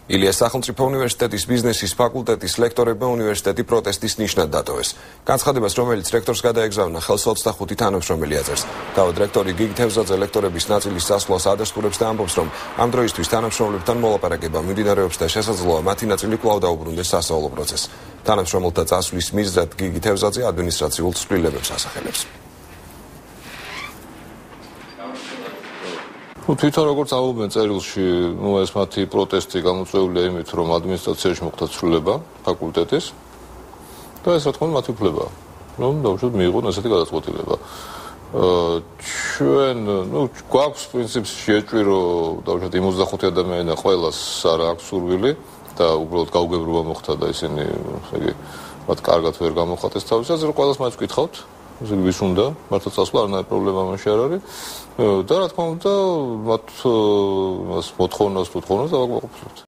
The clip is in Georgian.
ილიას სახელმწიფო უნივერსიტეტის ბიზნესის ფაკულტეტის ლექტორებმა უნივერსიტეტი პროტესტის ნიშნად დატოვეს. განცხადებას, რომელიც რექტორს გადაეგზავნა, ხელს 25 თანამშრომელი აწერს. თავად რექტორი გიგი თევზაძე ლექტორების ნაწილის წასვლას ადასტურებს და ამბობს, რომ ამ დროისთვის თანამშრომლებთან მოლაპარაკება მიმდინარეობს და შესაძლოა მათი ნაწილი კვლავ დაუბრუნდეს სასწავლო პროცესს. თანამშრომელთა წასვლის მიზნად გიგი თევზაძე ადმინისტრაციულ ცვლილებებს ასახელებს. თვითონ როგორც ამბობენ წერილში, ეს მათი პროტესტი გამოწვეულია იმით, რომ ადმინისტრაციაში მოხდა ცვლილება ფაკულტეტის და ეს რა თქმა უნდა მათი უფლებაა, რომ დაუშვათ მიიღონ ასეთი გადაწყვეტილება. ჩვენ, გვაქვს პრინციპში შეჭვირო დაუშვათ 25 ადამიანი ყველას არ აქვს სურვილი და უბრალოდ გაუგებრობა მოხდა და ისინი, ესე იგი, მათ კარგად ვერ გამოხატეს თავის აზრს, ყველას მაინც ვკითხავთ. ვის უნდა მართლა წასვლა არანაირი პრობლემა მაშინ არ არის და რა თქმა უნდა მათ მოთხოვნას დავაკმაყოფილებთ.